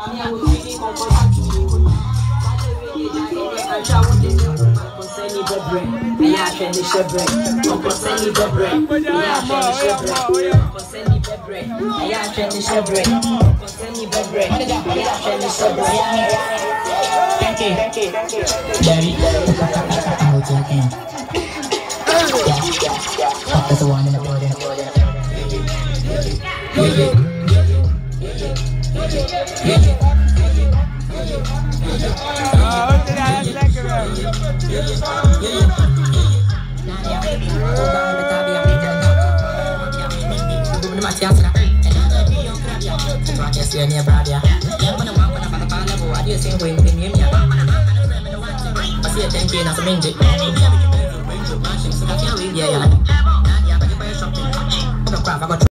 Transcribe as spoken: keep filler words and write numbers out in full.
Thank you, thank you, thank you. Daddy, I'm joking. Fuck is the one in the building. Yeah, yeah.